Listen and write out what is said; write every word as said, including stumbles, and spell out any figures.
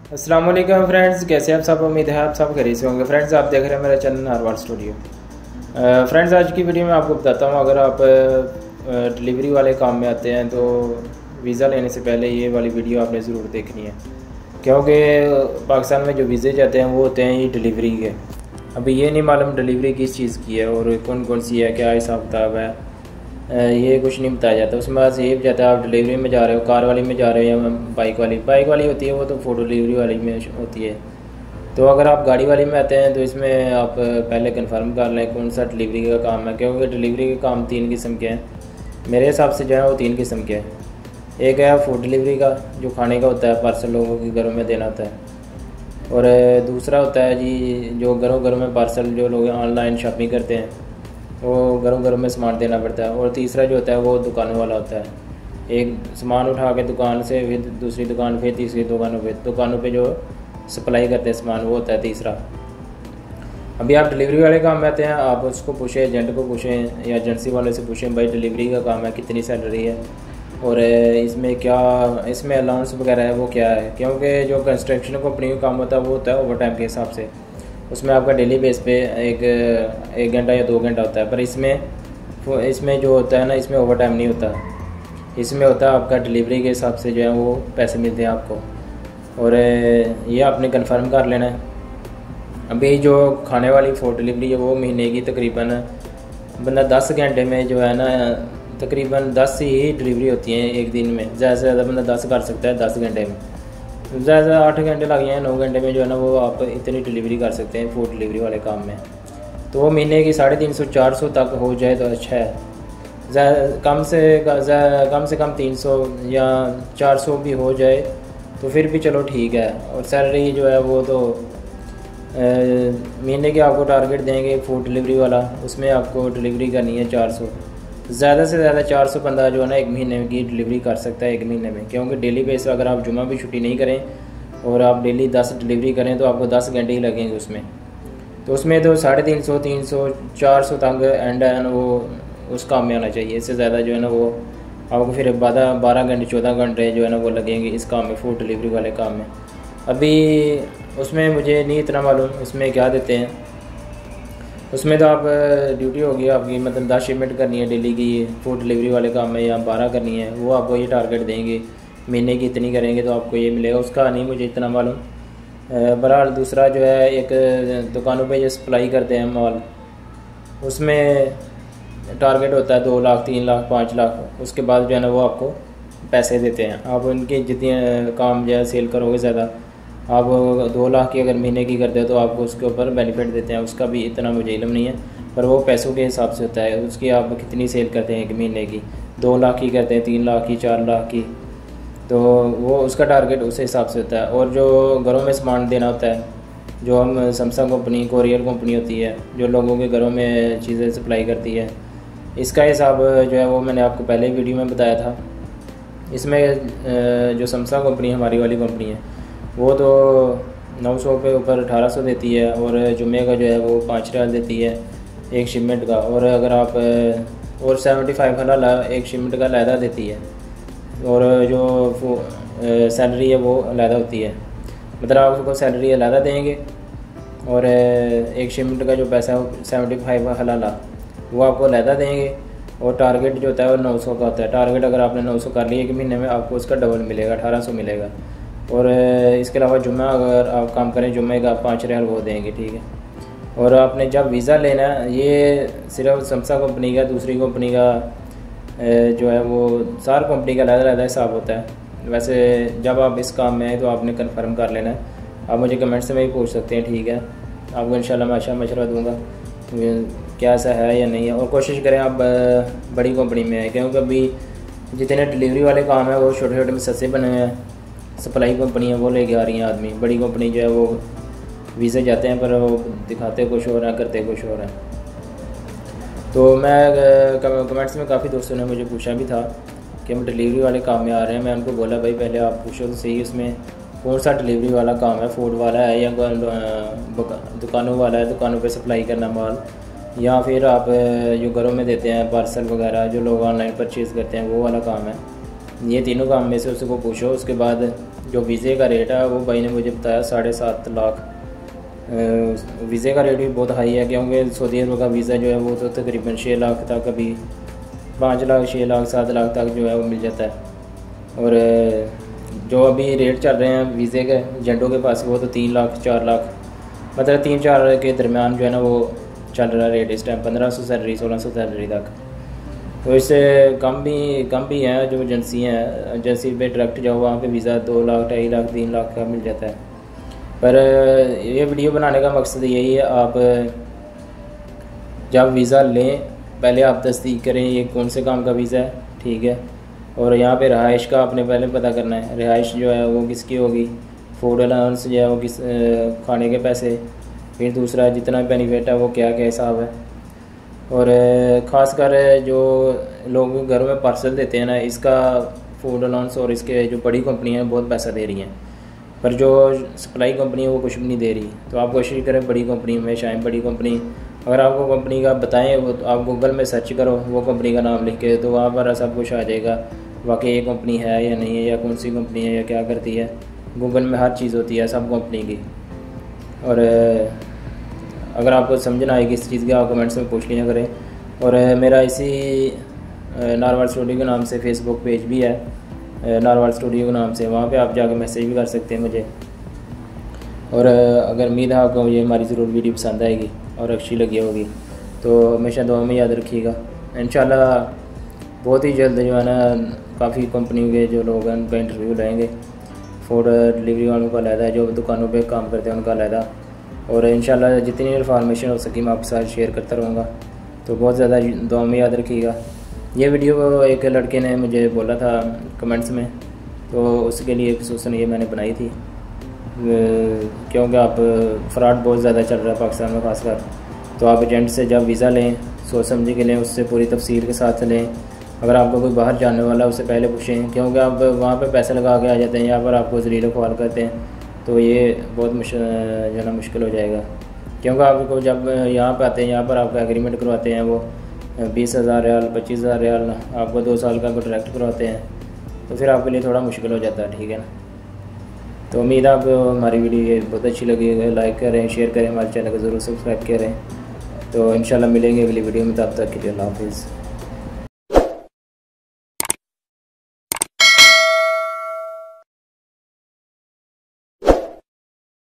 अस्सलाम वालेकुम फ्रेंड्स, कैसे आप सब। उम्मीद है आप सब खरीद से होंगे। फ्रेंड्स, आप देख रहे हैं मेरा चैनल नारवाल स्टूडियो। फ्रेंड्स, आज की वीडियो में आपको बताता हूँ, अगर आप डिलीवरी वाले काम में आते हैं तो वीज़ा लेने से पहले ये वाली वीडियो आपने ज़रूर देखनी है, क्योंकि पाकिस्तान में जो वीज़े जाते हैं वो होते हैं ये डिलीवरी के। अभी ये नहीं मालूम डिलीवरी किस चीज़ की है और कौन कौन सी है, क्या हिसाब किताब है, ये कुछ नहीं बताया जाता। उसमें बाद ये भी जाता है आप डिलीवरी में जा रहे हो, कार वाली में जा रहे हो या बाइक वाली बाइक वाली होती है वो तो फूड डिलीवरी वाली में होती है। तो अगर आप गाड़ी वाली में आते हैं तो इसमें आप पहले कंफर्म कर लें कौन सा डिलीवरी का काम है, क्योंकि डिलीवरी के काम तीन किस्म के हैं मेरे हिसाब से जो है वो तीन किस्म के हैं। एक है फूड डिलीवरी का, जो खाने का होता है, पार्सल लोगों के घरों में देना होता है। और दूसरा होता है जी जो घरों घरों में पार्सल जो लोग ऑनलाइन शॉपिंग करते हैं वो घरों घरों में सामान देना पड़ता है। और तीसरा जो होता है वो दुकानों वाला होता है, एक सामान उठा के दुकान से फिर दूसरी दुकान फिर तीसरी दुकानों पे दुकानों पे जो सप्लाई करते हैं सामान, वो होता है तीसरा। अभी आप डिलीवरी वाले काम में आते हैं, आप उसको पूछें, एजेंट को पूछें या एजेंसी वाले से पूछें भाई डिलीवरी का काम है, कितनी सैलरी है और इसमें क्या इसमें अलाउंस वगैरह है वो क्या है। क्योंकि जो कंस्ट्रक्शन कंपनी का काम होता है वो होता है ओवर टाइम के हिसाब से, उसमें आपका डेली बेस पे एक एक घंटा या दो घंटा होता है। पर इसमें इसमें जो होता है ना, इसमें ओवर टाइम नहीं होता, इसमें होता है आपका डिलीवरी के हिसाब से जो है वो पैसे मिलते हैं आपको। और ये आपने कंफर्म कर लेना है। अभी जो खाने वाली फूड डिलीवरी है वो महीने की तकरीबन बंदा दस घंटे में जो है ना, तकरीबन दस ही डिलीवरी होती हैं एक दिन में, ज़्यादा से ज़्यादा बंदा दस कर सकता है दस घंटे में। ज़्यादा से आठ घंटे लग जाए, नौ घंटे में जो है ना वो आप इतनी डिलीवरी कर सकते हैं फूड डिलीवरी वाले काम में। तो वो महीने की साढ़े तीन सौ चार सौ तक हो जाए तो अच्छा है। कम से कम से कम तीन सौ या चार सौ भी हो जाए तो फिर भी चलो ठीक है। और सैलरी जो है वो तो महीने के आपको टारगेट देंगे फूड डिलीवरी वाला, उसमें आपको डिलीवरी करनी है चार सौ, ज़्यादा से ज़्यादा चार सौ बंदा जो है ना एक महीने की डिलीवरी कर सकता है एक महीने में। क्योंकि डेली बेस अगर आप जुमा भी छुट्टी नहीं करें और आप डेली दस डिलीवरी करें तो आपको दस घंटे ही लगेंगे उसमें। तो उसमें तो साढ़े तीन सौ तीन सौ चार सौ तक एंड है ना वो उस काम में आना चाहिए। इससे ज़्यादा जो है ना वो आपको फिर बारह बारह घंटे चौदह घंटे जो है ना वो लगेंगे इस काम में, फूड डिलीवरी वाले काम में। अभी उसमें मुझे नहीं इतना मालूम उसमें क्या देते हैं। उसमें तो आप ड्यूटी होगी आपकी, मतलब दस शिपमेंट करनी है डेली की फूड डिलीवरी वाले काम में, या बारह करनी है, वो आपको ये टारगेट देंगे महीने की इतनी करेंगे तो आपको ये मिलेगा। उसका नहीं मुझे इतना मालूम। बहरहाल दूसरा जो है एक दुकानों पे जो सप्लाई करते हैं माल, उसमें टारगेट होता है दो लाख तीन लाख पाँच लाख। उसके बाद जो है ना वो आपको पैसे देते हैं। आप उनके जितने काम जो है सेल करोगे ज़्यादा, आप दो लाख की अगर महीने की करते हो तो आपको उसके ऊपर बेनिफिट देते हैं। उसका भी इतना मुझे इल्म नहीं है, पर वो पैसों के हिसाब से होता है। उसकी आप कितनी सेल करते हैं एक महीने की, दो लाख की करते हैं, तीन लाख की, चार लाख की, तो वो उसका टारगेट उस हिसाब से होता है। और जो घरों में सामान देना होता है, जो हम सैमसंग कंपनी कोरियर कंपनी होती है जो लोगों के घरों में चीज़ें सप्लाई करती है, इसका हिसाब जो है वो मैंने आपको पहले वीडियो में बताया था। इसमें जो सैमसंग कंपनी हमारी वाली कंपनी है वो तो नौ सौ पे ऊपर अठारह सौ देती है, और जुम्मे का जो है वो पाँच रियाल देती है एक शिपमेंट का। और अगर आप और सेवेंटी फाइव हलाल एक शिपमेंट का अलहदा देती है, और जो सैलरी है वो अलहदा होती है। मतलब आप उसको सैलरी अलहदा देंगे और एक शिपमेंट का जो पैसा है सेवेंटी फाइव हलाल वो आपको अलहदा देंगे। और टारगेट जो होता है वो नौ सौ का होता है। टारगेट अगर आपने नौ सौ कर लिया एक महीने में, आपको उसका डबल मिलेगा, अठारह सौ मिलेगा। और इसके अलावा जुम्मा अगर आप काम करें जुम्मे का पाँच रियाल वो देंगे, ठीक है। और आपने जब वीज़ा लेना है, ये सिर्फ सैमसंग कंपनी का, दूसरी कंपनी का जो है वो सार कंपनी का अलग अलग हिसाब होता है। वैसे जब आप इस काम में आए तो आपने कंफर्म कर लेना है। आप मुझे कमेंट्स में भी पूछ सकते हैं, ठीक है। आपको इंशाल्लाह मैं अच्छा मशवरा दूँगा क्या ऐसा है या नहीं है। और कोशिश करें आप बड़ी कंपनी में आए, क्योंकि अभी जितने डिलीवरी वाले काम है वो छोटे छोटे में सस्ते बने हुए हैं। सप्लाई कंपनी है वो लेके आ रही हैं आदमी, बड़ी कंपनी जो है वो वीज़े जाते हैं पर वो दिखाते कुछ हो रहा है करते कुछ हो रहा है। तो मैं कमेंट्स में काफ़ी दोस्तों ने मुझे पूछा भी था कि हम डिलीवरी वाले काम में आ रहे हैं। मैं उनको बोला भाई पहले आप पूछो तो सही उसमें कौन सा डिलीवरी वाला काम है, फूड वाला है या दुकानों वाला है, दुकानों पे सप्लाई करना माल, या फिर आप जो घरों में देते हैं पार्सल वगैरह जो लोग ऑनलाइन परचेज़ करते हैं वो वाला काम है। ये तीनों काम में से उसको पूछो। उसके बाद जो वीज़े का रेट है वो भाई ने मुझे बताया साढ़े सात लाख। वीज़े का रेट भी बहुत हाई है, क्योंकि सऊदी अरब का वीज़ा जो है वो तो तकरीबन छः लाख तक, अभी पाँच लाख छः लाख सात लाख तक जो है वो मिल जाता है। और जो अभी रेट चल रहे हैं वीज़े के एजेंटों के पास वो तो तीन लाख चार लाख मतलब तीन चार के दरमियान जो है ना वो चल रहा है रेट इस टाइम, पंद्रह सौ सैलरी सोलह सौ सैलरी तक। तो इससे कम भी कम भी हैं जो एजेंसी हैं, एजेंसी पे डायरेक्ट जाओ वहाँ पे वीज़ा दो लाख ढाई लाख तीन लाख का मिल जाता है। पर ये वीडियो बनाने का मकसद यही है, आप जब वीज़ा लें पहले आप तस्दीक करें ये कौन से काम का वीज़ा है, ठीक है। और यहाँ पे रहाइश का आपने पहले पता करना है, रहाइश जो है वो किसकी होगी, फूड अलाउंस जो है वो किस खाने के पैसे, फिर दूसरा जितना बेनिफिट है वो क्या क्या हिसाब है। और ख़ास कर जो लोग घरों में पार्सल देते हैं ना, इसका फूड अलाउंस और इसके जो बड़ी कंपनियाँ हैं बहुत पैसा दे रही हैं, पर जो सप्लाई कंपनी है वो कुछ भी नहीं दे रही। तो आप कोशिश करें बड़ी कंपनी में शायद, बड़ी कंपनी अगर आपको कंपनी का बताएं वो तो आप गूगल में सर्च करो वो कंपनी का नाम लिख के, तो वहाँ पर सब कुछ आ जाएगा वाकई ये कंपनी है या नहीं है, या कौन सी कंपनी है या क्या करती है। गूगल में हर चीज़ होती है सब कंपनी की। और अगर आपको समझना आएगी इस चीज़ की आप कमेंट्स में पूछ लिया करें। और मेरा इसी नारवाल स्टूडियो के नाम से फेसबुक पेज भी है, नारवाल स्टूडियो के नाम से, वहाँ पे आप जाकर मैसेज भी कर सकते हैं मुझे। और अगर उम्मीद है आपको ये हमारी ज़रूर वीडियो पसंद आएगी और अच्छी लगी होगी, तो हमेशा दुआ में याद रखिएगा। इंशाल्लाह बहुत ही जल्द जो है ना काफ़ी कंपनी के जो लोग हैं उनका इंटरव्यू लेंगे, फूड डिलीवरी वालों का अलहदा है, जो दुकानों पे काम करते हैं उनका अलहदा। और इंशाल्लाह जितनी इन्फॉर्मेशन हो सकी मैं आपके साथ शेयर करता रहूँगा, तो बहुत ज़्यादा दुआ में याद रखिएगा। ये वीडियो एक लड़के ने मुझे बोला था कमेंट्स में, तो उसके लिए खसूसन ये मैंने बनाई थी, क्योंकि आप फ्रॉड बहुत ज़्यादा चल रहा है पाकिस्तान में खासकर। तो आप एजेंट से जब वीज़ा लें सोच समझ के लें, उससे पूरी तफसील के साथ लें। अगर आपको कोई बाहर जाने वाला है उससे पहले पूछें, क्योंकि आप वहाँ पे पैसे लगा के आ जाते हैं, यहाँ पर आपको ज़लील ख्वाल करते हैं, तो ये बहुत मुश्किल जो है ना मुश्किल हो जाएगा। क्योंकि आपको जब यहाँ पर आते हैं, यहाँ पर आपका एग्रीमेंट करवाते हैं, वो बीस हज़ार रियाल पच्चीस हज़ार रियाल आपको दो साल का कॉन्ट्रैक्ट करवाते हैं, तो फिर आपके लिए थोड़ा मुश्किल हो जाता है, ठीक है ना। तो उम्मीद है आपको हमारी वीडियो बहुत अच्छी लगी, लाइक करें शेयर करें, हमारे चैनल को ज़रूर सब्सक्राइब करें। तो इंशाल्लाह मिलेंगे अगली वीडियो में, तब तक के लिए अल्लाह हाफिज़।